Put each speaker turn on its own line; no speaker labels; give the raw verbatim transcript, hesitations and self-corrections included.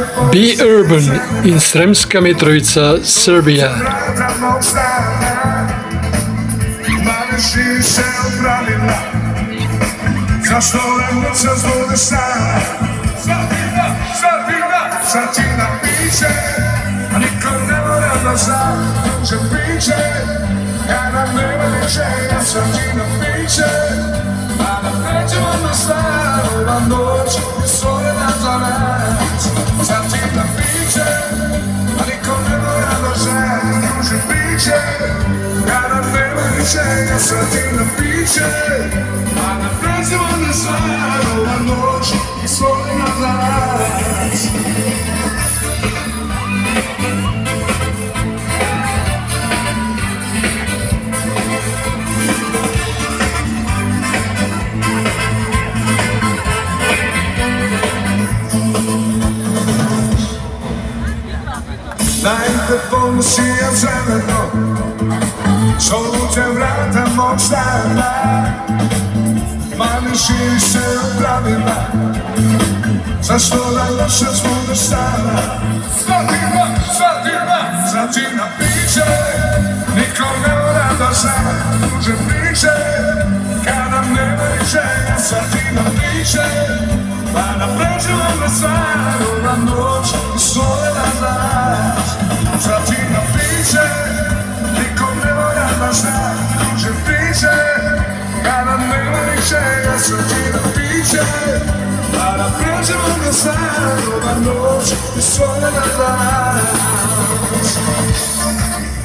Be Urban in Sremska Mitrovica, Serbia.
Zašto revolucija zbude stara? Svatina, svatina, svatina piće, a niko ne mora da zna, tuđe piće, kada nema rješenja, svatina piće, a da pređemo na staru vam noć i svoje na za nas. Svatina piće, a niko ne mora da zna, tuđe piće, kada nema rješenja, svatina piće, a da pređemo na staru vam noć i svoje na za nas. Dajte pomoći ja zemeno, žolute vrata mog stana, mani širi se u pravima, zašto da loše zbude stana? Svatima, svatima, svatina piće, niko ne mora da zna, tuđe priče, kada nema rješenja, svatina piće, pa da pređemo na stvaru vam noć i svoje na znak. Svatina piće, niko ne mora da zna, tuđe priče, kada nema rješenja, svatina piće, pa da pređemo na stvaru vam noć i svoje na znak.